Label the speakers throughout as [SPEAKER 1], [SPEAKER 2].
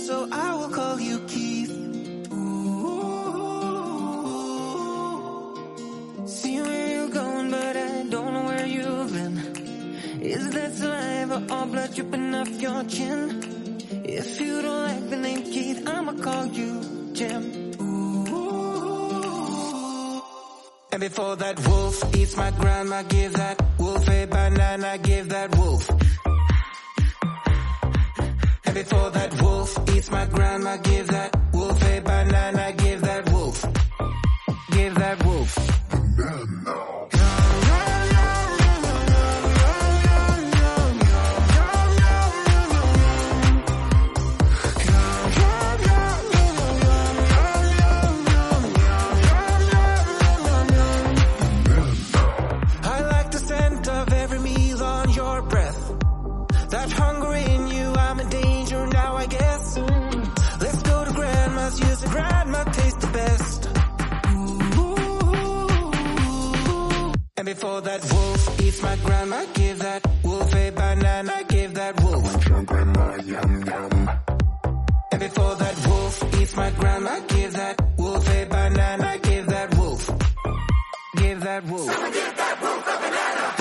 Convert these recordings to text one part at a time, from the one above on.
[SPEAKER 1] so I will call you Keith. See where you're going, but I don't know where you've been. Is that saliva or blood dripping off your chin? If you don't like the name Keith, I'ma call you Jim. And before that wolf eats my grandma, give that wolf a banana, give that wolf. And before that wolf eats my grandma, give that wolf a banana, give that wolf. Give that wolf. Banana. Grandma tastes the best. And before that wolf eats my grandma, give that wolf a banana, give that wolf. Want your grandma, yum yum. And before that wolf eats my grandma, give that wolf a banana, give that wolf. Give that wolf. Someone give that wolf a banana.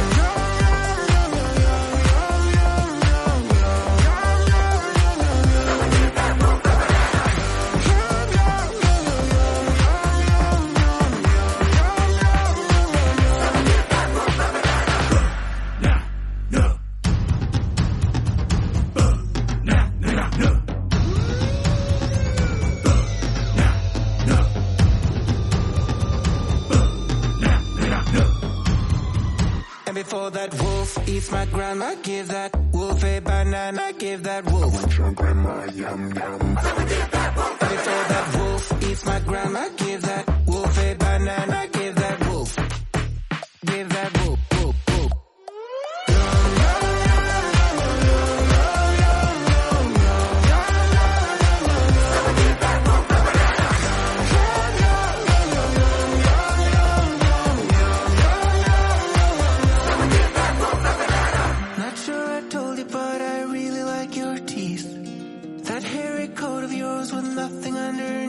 [SPEAKER 1] Before that wolf eats my grandma, give that wolf a banana, give that wolf. Want your grandma, yum yum. Before that wolf eats my grandma, give that wolf a banana, give that wolf. Give that wolf, wolf, wolf. But I really like your teeth. That hairy coat of yours with nothing underneath.